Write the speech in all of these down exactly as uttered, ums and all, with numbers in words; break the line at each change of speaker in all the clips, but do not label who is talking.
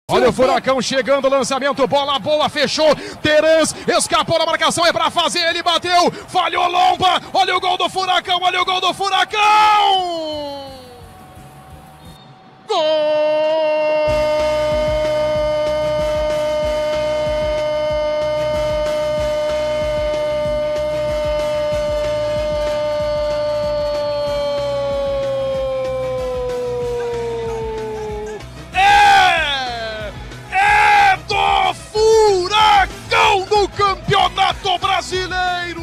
Olha o Furacão chegando, lançamento, bola boa, fechou, Terans, escapou da marcação, é pra fazer, ele bateu, falhou Lomba, olha o gol do Furacão, olha o gol do Furacão! Gol! Do Campeonato Brasileiro,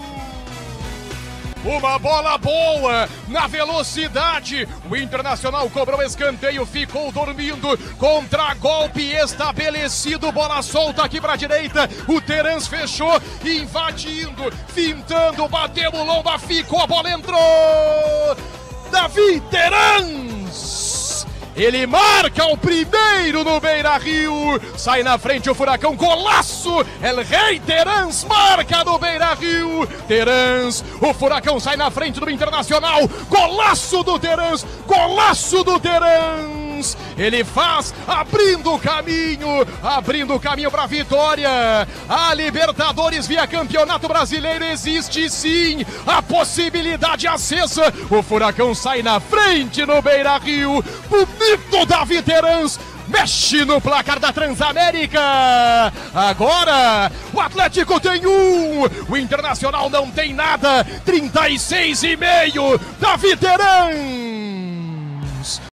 uma bola boa na velocidade, o Internacional cobrou escanteio, ficou dormindo, contra-golpe estabelecido, bola solta aqui para a direita, o Terans fechou, invadindo, fintando, bateu o Lomba, ficou, a bola entrou, Davi Terans! Ele marca o primeiro no Beira-Rio, sai na frente o Furacão, golaço, El Rei Terans marca no Beira-Rio, Terans, o Furacão sai na frente do Internacional, golaço do Terans, golaço do Terans, ele faz, abrindo o caminho, abrindo o caminho para a vitória, a Libertadores via Campeonato Brasileiro existe sim, a possibilidade acesa, o Furacão sai na frente no Beira-Rio, bonito Davi Terans, mexe no placar da Transamérica, agora o Atlético tem um, o Internacional não tem nada, trinta e seis e meio, Davi Terans.